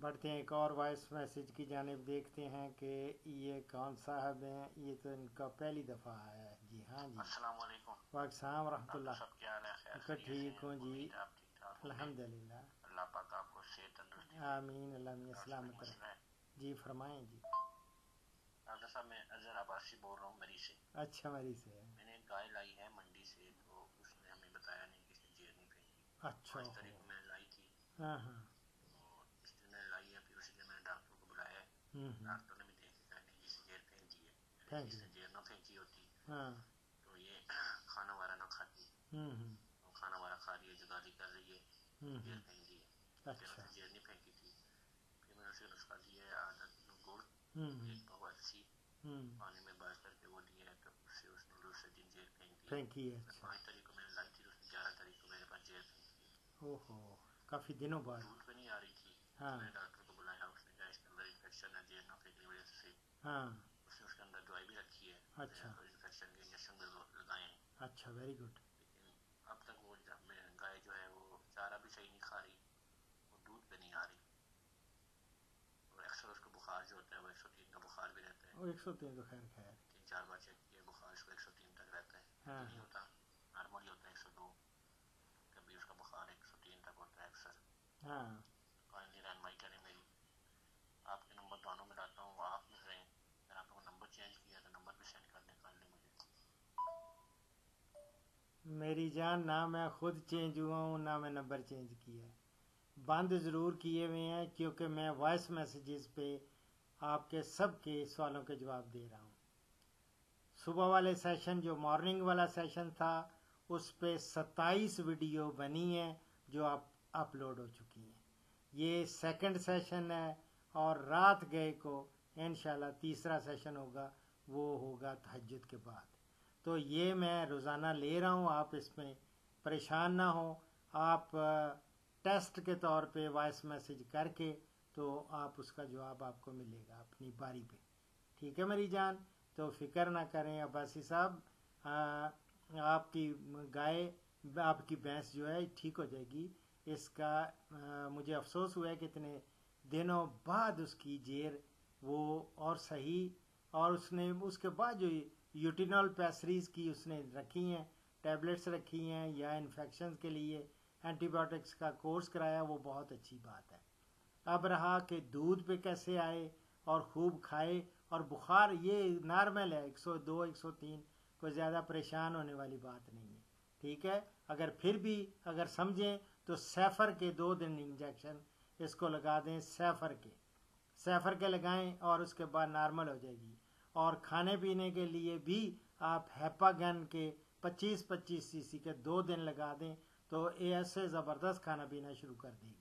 بڑھتے ہیں ایک اور وائس میسج کی جانب، دیکھتے ہیں کہ یہ کون صاحب ہیں. یہ تو ان کا پہلی دفعہ آیا ہے. جی ہاں جی. السلام علیکم. وعلیکم السلام ورحمۃ اللہ. سب کیا حال ہے؟ خیر میں ٹھیک ہوں جی، آپ ٹھیک ٹھاک ہوں گے؟ الحمدللہ. اللہ پاک آپ کو صحت تندرستی دے. آمین. اللہ میں سلامت رہے. جی فرمائیں جی. ڈاکٹر صاحب میں اظہر عباسی بول رہا ہوں مری سے. اچھا مری سے ہے. میں نے ایک گائے لائی ہے منڈی سے، تو اس نے ہمیں بتایا نہیں کہ اس نے جیر نہیں پھینکی. اچھا 5 تاریخ کو میں نے لائی تھی. ہاں ہاں. اور اس دن میں نے لائی ہے، پھر اسی دن میں نے ڈاکٹر کو بلایا ہے. ڈاکٹر نے بھی دیکھ کے کہا نہیں جس نے جیر پھینکی ہے، یعنی جس نے جیر نہ پھینکی ہوتی تو یہ کھانا وغیرہ نہ کھاتی. کھانا وغیرہ کھا رہی ہے، جدالی کر رہی ہے، جیر پھینک دی ہے. پھر اس نے جیر نہیں پھینکی تھی. پھر میں نے اسے نسخہ دیا ہے آدھا کلو گڑ، ایک پاؤ السی پانی میں بال کر کے وہ دیا ہے، تو اس سے اس نے دوسرے دن جیر پھینکی ہے. 5 تاریخ کو میں نے لائی تھی، تو اس نے 11 تاریخ کو میرے پاس جیر پھینکی ہے. اوہو، کافی دنوں بعد. دودھ پہ نہیں آ رہی تھی. میں نے ڈاکٹر کو بلایا، اس نے کہا اس کے اندر انفیکشن ہے جیر نہ پھینکنے کی وجہ سے. اس نے اس کے اندر دوائی بھی رکھی ہے. اچھا. انفیکشن کے انجیکشن بھی لگائے ہیں. اچھا، ویری گڈ. لیکن اب تک وہ گائے جو ہے وہ چارہ بھی صحیح نہیں کھا رہی، وہ دودھ پہ نہیں آ رہی. اور اکثر اس کو بخار جو ہوتا ہے وہ 103 کا بخار بھی رہتا ہے. 103 تو خیر 3-4 بار چیک کیا، بخار اس کو 103 تک رہتا ہے. نہیں ہوتا، نارمل ہی ہوتا ہے 102. کبھی اس کا بخار 103 تک ہوتا ہے اکثر. کائنڈلی رہنمائی کریں میری. آپ کے نمبر دونوں میں ڈالتا ہوں، آپ میں رہیں. اگر آپ کو نمبر چینج کیا تو نمبر بھی سینڈ کر دیں کائنڈلی مجھے. میری جان، نہ میں خود چینج ہوا ہوں نہ میں نمبر چینج کیا ہے. بند ضرور کیے ہوئے ہیں کیونکہ میں وائس میسیجز پہ آپ کے سب کے سوالوں کے جواب دے رہا ہوں. صبح والے سیشن جو مارننگ والا سیشن تھا اس پہ 27 ویڈیو بنی ہیں جو آپ اپلوڈ ہو چکی ہیں. یہ سیکنڈ سیشن ہے اور رات گئے کو انشاءاللہ تیسرا سیشن ہوگا، وہ ہوگا تہجد کے بعد. تو یہ میں روزانہ لے رہا ہوں، آپ اس میں پریشان نہ ہوں. آپ ٹیسٹ کے طور پہ وائس میسج کر کے تو آپ اس کا جواب آپ کو ملے گا اپنی باری پہ. ٹھیک ہے میری جان؟ تو فکر نہ کریں عباسی صاحب، آپ کی گائے، آپ کی بھینس جو ہے ٹھیک ہو جائے گی. اس کا مجھے افسوس ہوا ہے کہ اتنے دنوں بعد اس کی جیر وہ اور صحیح، اور اس نے اس کے بعد جو یوٹینول پیسریز کی اس نے رکھی ہیں، ٹیبلٹس رکھی ہیں یا انفیکشن کے لیے اینٹی بایوٹکس کا کورس کرایا، وہ بہت اچھی بات ہے. اب رہا کہ دودھ پہ کیسے آئے اور خوب کھائے، اور بخار یہ نارمل ہے 102 103، کوئی زیادہ پریشان ہونے والی بات نہیں ہے. ٹھیک ہے؟ اگر پھر بھی اگر سمجھیں تو سیفر کے 2 دن انجیکشن اس کو لگا دیں، سیفر کے لگائیں اور اس کے بعد نارمل ہو جائے گی. اور کھانے پینے کے لیے بھی آپ ہیپاگن کے 25-25 cc کے 2 دن لگا دیں تو ایسے زبردست کھانا پینا شروع کر دے گی.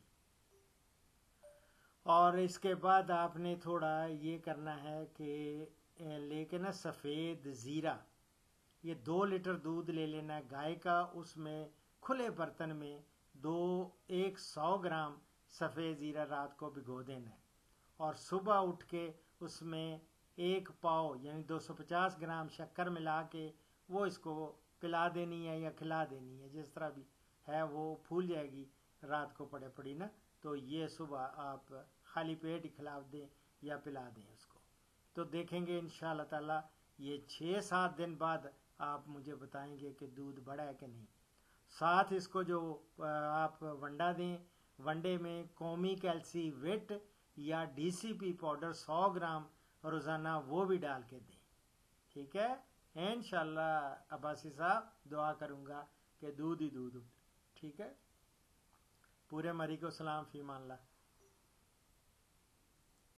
اور اس کے بعد آپ نے تھوڑا یہ کرنا ہے کہ لے کے نا سفید زیرہ، یہ 2 لیٹر دودھ لے لینا ہے گائے کا، اس میں کھلے برتن میں 100 گرام سفید زیرہ رات کو بھگو دینا ہے، اور صبح اٹھ کے اس میں 1 پاؤ یعنی 250 گرام شکر ملا کے وہ اس کو پلا دینی ہے یا کھلا دینی ہے، جس طرح بھی ہے وہ پھول جائے گی رات کو پڑے پڑی نا. تو یہ صبح آپ خالی پیٹ ہی کھلا دیں یا پلا دیں اس کو، تو دیکھیں گے انشاءاللہ تعالی یہ 6-7 دن بعد آپ مجھے بتائیں گے کہ دودھ بڑھا ہے کہ نہیں. ساتھ اس کو جو آپ ونڈا دیں، ونڈے میں قومی کیلسی وٹ یا DCP پاؤڈر 100 گرام روزانہ وہ بھی ڈال کے دیں. ٹھیک ہے؟ انشاءاللہ عباسی صاحب دعا کروں گا کہ دودھ ہی دودھ. ٹھیک ہے؟ پورے مری کو سلام، فی امان اللہ.